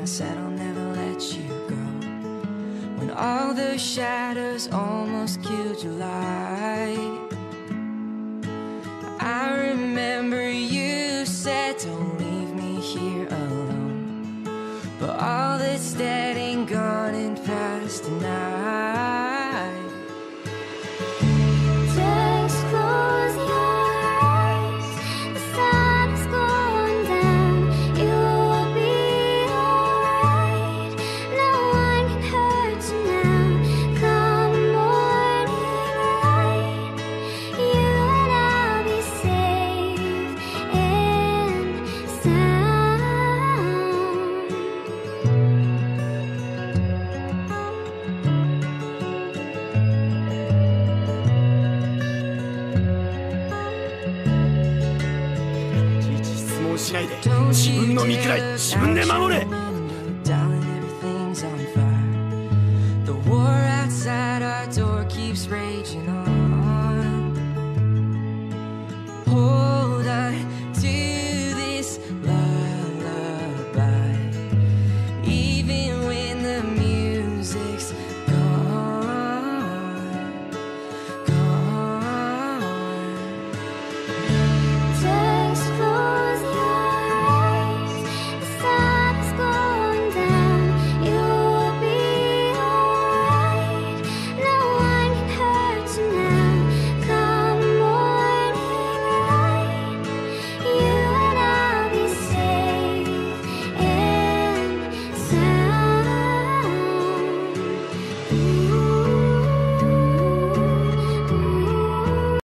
I said I'll never let you go. When all the shadows almost killed your light, I remember you said don't leave me here alone. But all that's dead ain't gone and past tonight. Just close your eyes, the sun is going down. You'll be alright, no one can hurt you now. Come morning light, you and I'll be safe and sound. いちいち質問しないで、自分の身くらい自分で守れ。